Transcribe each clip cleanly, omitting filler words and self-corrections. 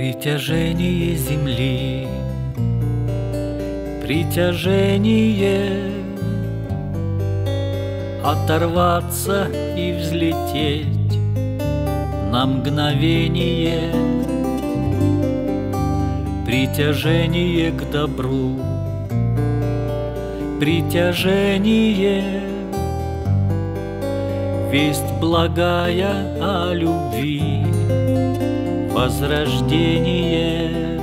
Притяжение земли, притяжение, оторваться и взлететь на мгновение, притяжение к добру, притяжение, весть благая о любви, возрождение.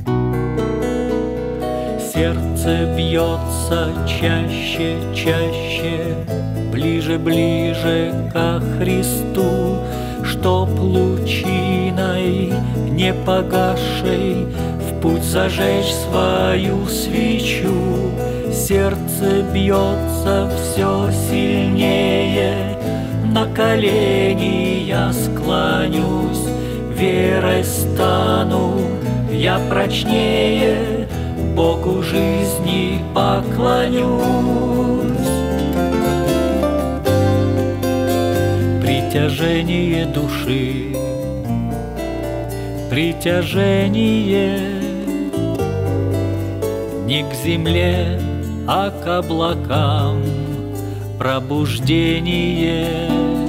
Сердце бьется чаще, чаще, ближе, ближе ко Христу, чтоб лучиной непогасшей в путь зажечь свою свечу. Сердце бьется все сильнее, на колени я склонюсь, верой стану я прочнее, Богу жизни поклонюсь. Притяжение души, притяжение не к земле, а к облакам, пробуждение,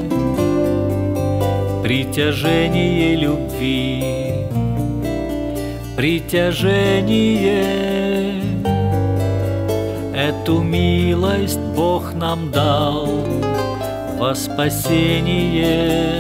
притяжение любви, притяжение. Эту милость Бог нам дал во спасение.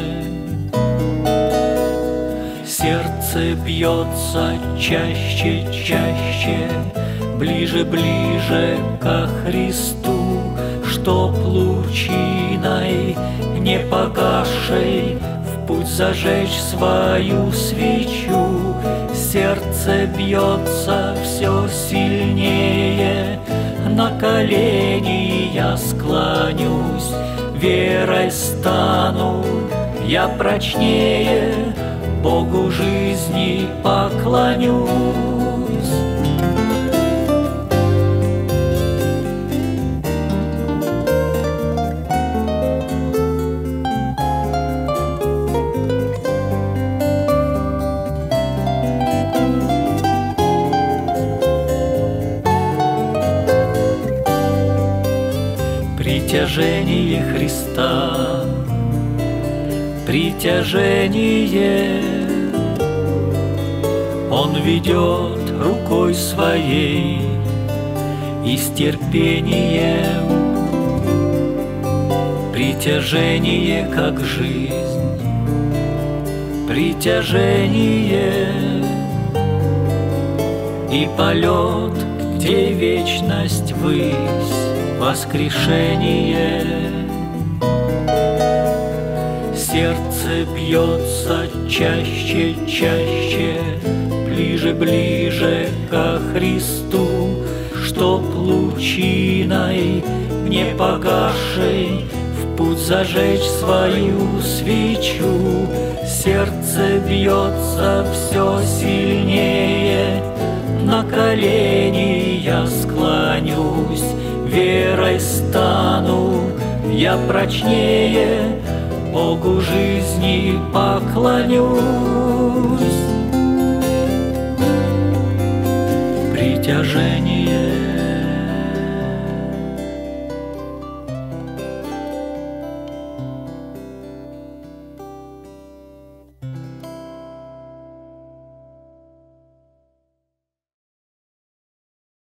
Сердце бьется чаще, чаще, ближе, ближе ко Христу, чтоб лучиной непогасшей в путь зажечь свою свечу. Сердце бьется все сильнее, на колени я склонюсь, верой стану я прочнее, Богу жизни поклонюсь. Притяжение Христа, притяжение, Он ведет рукой своей и с терпением. Притяжение как жизнь, притяжение и полет, где вечность ввысь, воскрешение. Сердце бьется чаще, чаще, ближе, ближе ко Христу, чтоб лучиной непогасшей в путь зажечь свою свечу. Сердце бьется все сильнее, на колени я склонюсь, верой стану я прочнее, Богу жизни поклонюсь. Притяжение.